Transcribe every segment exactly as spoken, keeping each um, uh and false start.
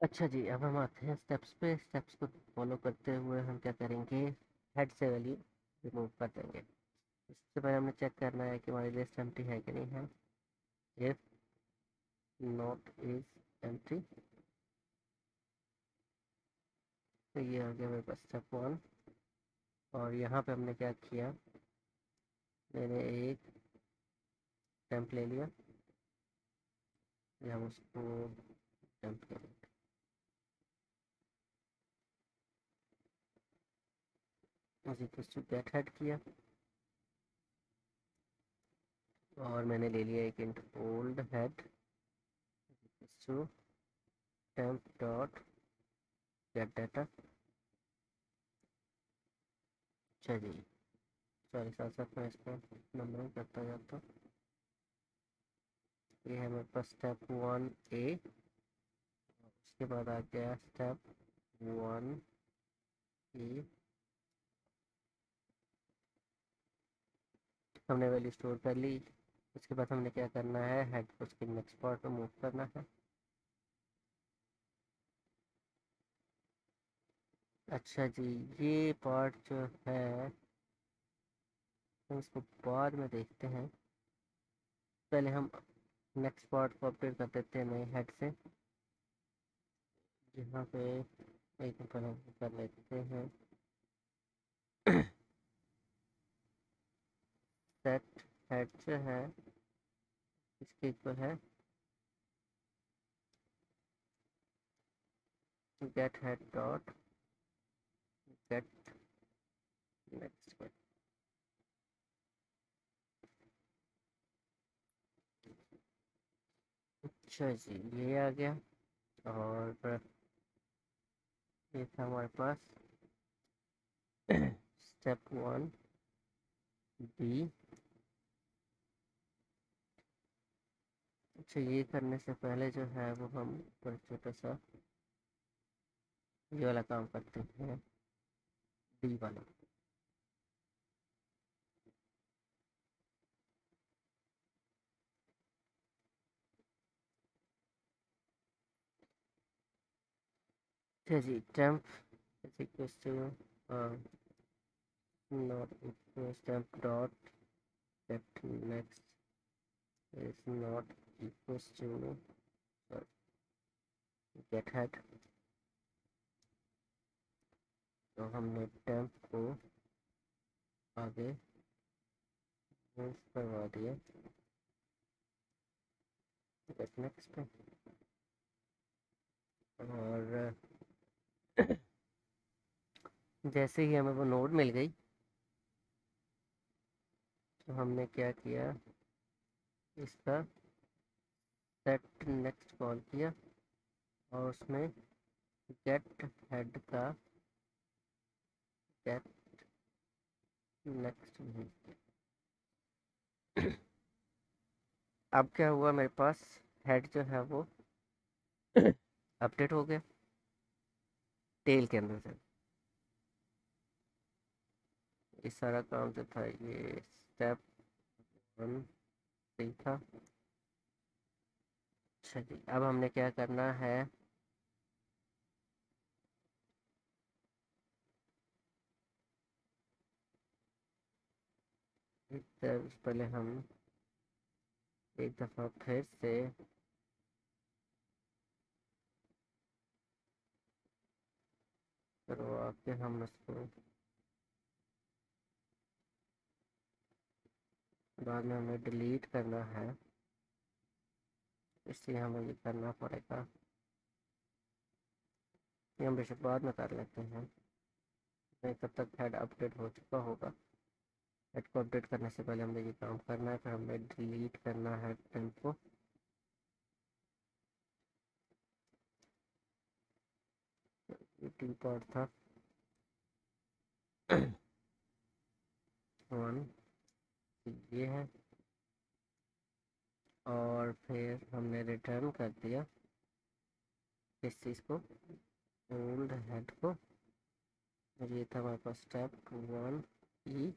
अच्छा जी, अब हम आते हैं स्टेप्स पे। स्टेप्स को फॉलो करते हुए हम क्या करेंगे, हेड से वैल्यू रिमूव कर देंगे। इससे पहले हमें चेक करना है कि हमारी लिस्ट एम्प्टी है कि नहीं है। इफ नॉट इज एम्प्टी, तो ये आ गया मेरे पास स्टेप वन। और यहाँ पे हमने क्या किया, मैंने एक टेम्प ले लिया, या हम उसको टेम्प करेंगे। उसी को गेट हेड किया, और मैंने ले लिया एक int old head to temp dot get data. अच्छा जी, सॉरी, साथ साथ में इसका नंबरिंग करता जाता। ये है मेरे पास स्टेप वन ए। उसके बाद आ गया स्टेप वन ए। हमने वैल्यू स्टोर कर ली। उसके बाद हमने क्या करना है, हेड को उसके नेक्स्ट पार्ट में मूव करना है। अच्छा जी, ये पार्ट जो है हम इसको बाद में देखते हैं। पहले हम नेक्स्ट पार्ट को अपडेट कर देते हैं नए हेड से। यहाँ पे एक पहले हम कर लेते हैं सेट हेड जो है इसके इक्वल है get head dot get next. अच्छा जी, ये आ गया। और ये था हमारे पास स्टेप वन बी। अच्छा, ये करने से पहले जो है वो हम पर छोटा सा ये वाला काम करते हैं, डी वाला। अच्छा जी, temp is equal to not equal temp dot get next is not equal to get head. तो हमने टेम्प को आगे मूव करवा दिया गेट नेक्स्ट पे। और जैसे ही हमें वो नोड मिल गई, तो हमने क्या किया, इसका सेट नेक्स्ट कॉल किया, और उसमें गेट हेड का गेट नेक्स्ट भेज दिया। अब क्या हुआ, मेरे पास हेड जो है वो अपडेट हो गया टेल के अंदर से। ये सारा काम जो था, ये स्टेप वन सही था। अच्छा जी, अब हमने क्या करना है, पहले हम एक दफ़ा फिर से करवा के हम उसको बाद में हमें डिलीट करना है, इसलिए हमें ये करना पड़ेगा। ये हम बेशक बाद में कर लेते हैं, नहीं तब तक हेड अपडेट हो चुका होगा। हेड को अपडेट करने से पहले हमें ये काम करना है, फिर हमें डिलीट करना है टेम्प को। ये टी पार्ट था वन, ये है। और फिर हमने रिटर्न कर दिया इस चीज़ को, ओल्ड हेड को। और ये था हमारे पास स्टेप वन ई।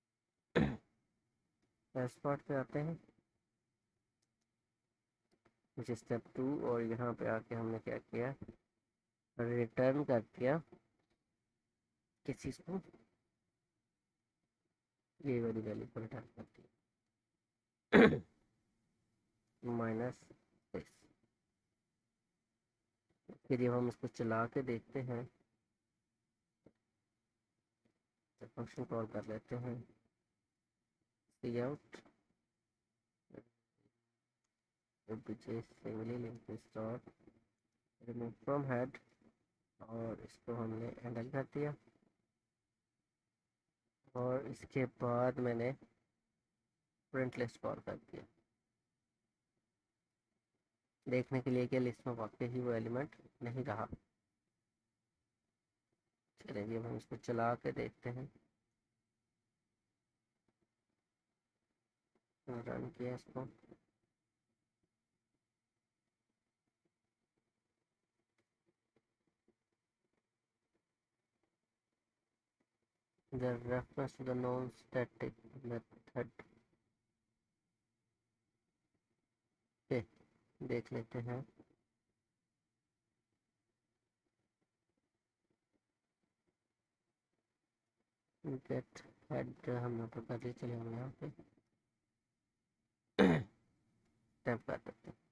फर्स्ट पार्ट पे आते हैं। Which is step two. और यहाँ पे आके हमने क्या किया, रिटर्न कर दिया किस चीज़ को, ये वाली वैल्यू को रिटर्न कर दिया माइनस सिक्स। फिर जब हम इसको चला के देखते हैं तो फंक्शन कॉल कर लेते हैं C out singly link star remove from head, और इसको हमने हैंडल कर दिया। और इसके बाद मैंने प्रिंट लिस्ट कॉल कर दिया, देखने के लिए कि लिस्ट में वाकई ही वो एलिमेंट नहीं रहा। चलिए अब हम इसको चला के देखते हैं। रन किया इसको, the reference to the non-static method पे देख लेते हैं। गेट हेड हमने तो कर लिया, चले हम यहाँ पे टैप कर देते हैं।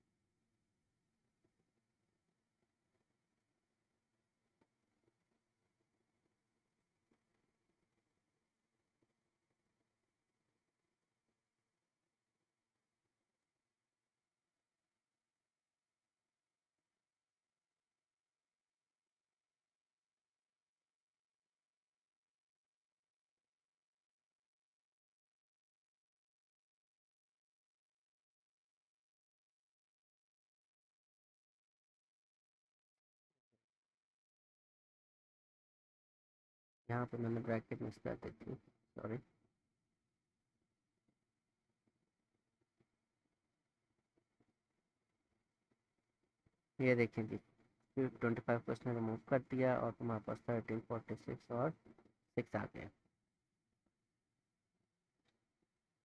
यहाँ पे मैंने ब्रैकेट मिस कर देती हूँ, सॉरी। ये देखें जी, ट्वेंटी फाइव परसेंट रिमूव कर दिया और तुम्हारे पास थर्टीन फोर्टी सिक्स और सिक्स आ गया।